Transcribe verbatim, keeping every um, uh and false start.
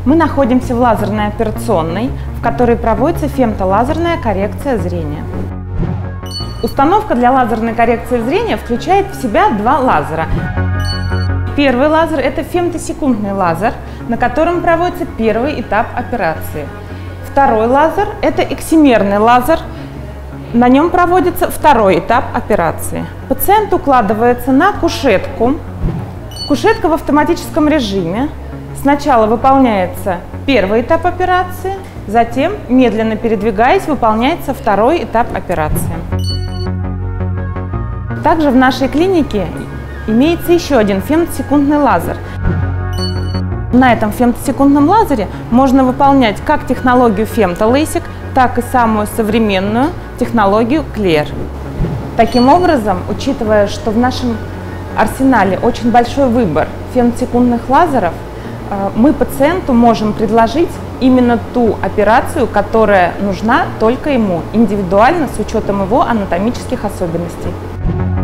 Мы находимся в лазерной операционной, в которой проводится фемтолазерная коррекция зрения. Установка для лазерной коррекции зрения включает в себя два лазера. Первый лазер – это фемтосекундный лазер, на котором проводится первый этап операции. Второй лазер – это эксимерный лазер, на нем проводится второй этап операции. Пациент укладывается на кушетку. Кушетка в автоматическом режиме. Сначала выполняется первый этап операции, затем, медленно передвигаясь, выполняется второй этап операции. Также в нашей клинике имеется еще один фемтосекундный лазер. На этом фемтосекундном лазере можно выполнять как технологию фемтолейсик, так и самую современную технологию клер. Таким образом, учитывая, что в нашем арсенале очень большой выбор фемтосекундных лазеров, мы пациенту можем предложить именно ту операцию, которая нужна только ему, индивидуально, с учетом его анатомических особенностей.